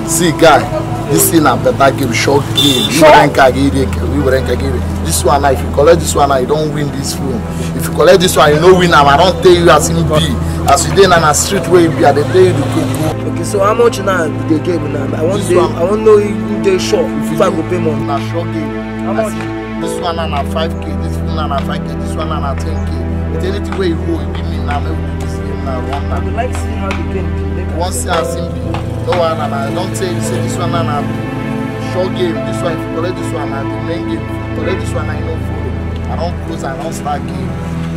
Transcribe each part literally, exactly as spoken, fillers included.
See, guy, this thing a better game, short game. You wouldn't get it. We wouldn't get it. This one, if you collect this one, you don't win this phone. If you collect this one, you don't win. I don't tell you as him be. As you dey on a street where you be, they tell you the cocoa. Okay, so how much now the game now? I want to. I want to know if they short. If I go pay money. Na short game. How much? This one na five K. This one na five K. This one na ten K. It's anything where you go, you give me now. Maybe this game now one. I would like to see how the game be. Once you as him be. No one, and I don't tell you, say this one and a short game, this one, if you collect this one and the main game, if you collect this one, I don't follow. I don't close, I don't start game.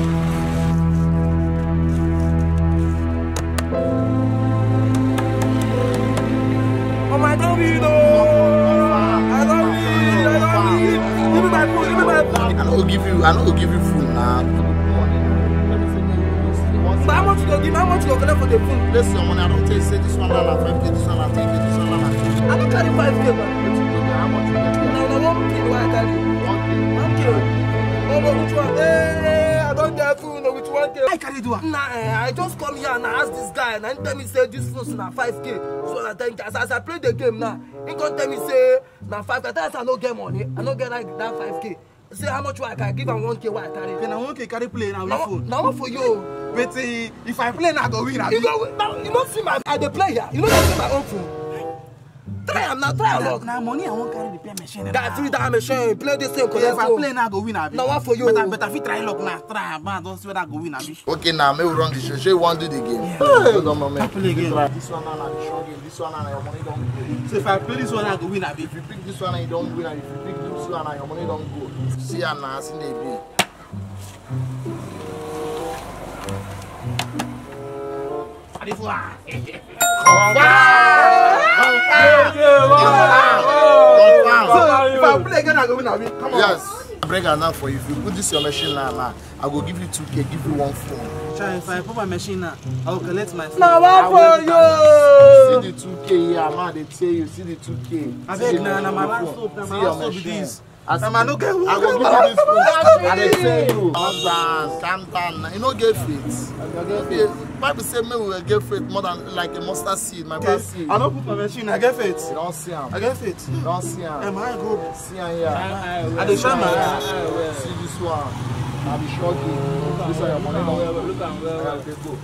Oh my God, we know! I love you! I love you! Give me my food, give me my food! I don't give you, I don't give you food now. But how much you go give? How much you go collect for the food? Let's see your money. I don't tell you say this one na five K, this one na ten K, this one na two K. I don't carry five K, man. How much you get? No, no, one K. Why I carry? One K. One K. Oh, but which one? Hey, I don't get food. No, which one K? I carry do. Nah, I just come here and I ask this guy, and he tell me say this food na five K. So I tell him as as I play the game now, he gonna tell me say na five K. I tell him I no get money. I no get like that five K. Say how much I can give him one K. Why I carry? Then I one K carry play now. Now, now what for you? But uh, if I play now, I go win. You go now. You don't see my. I dey play here. You don't see my own phone. Try am now. Try am now. Now money I won't carry the play machine. That free that machine. Play this same. If I play now, I go win. Now what for you? But I but I fit try luck now. Try man. Don't see whether I go win. Okay, now me we run the show. Show you want to do the game. Hold on, moment. Play again. This one na the short game. This one na your money don't go. So if I play this one, I go win. If you pick this one, you don't win. If you pick this one, your money don't go. See and now, see the be. This one. If I play again, I go win. Come on. Yes. Break enough for you. If you put this your machine now, now I will give you two K, give you one phone. Try if I put my machine now, I will collect my phone. Now what for you? See the two K here, man. They tell you, see the two K. I beg now, now my last soap, now my last soap with this. As I'm no get I go give you this phone. And they tell you, calm down, calm down. You know, get fit. Bible say me will get faith more than like a mustard seed, my bad seed. I don't put my machine, I get faith. You don't see him. I get faith. You don't see him. Am I go? See him here. I dey shine my eye. See this one. I'll be shocking. This one your money don't look at well. Okay, go.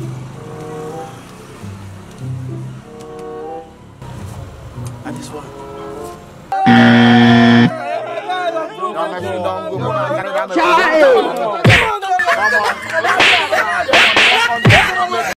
And this one. Your machine don't go. Child.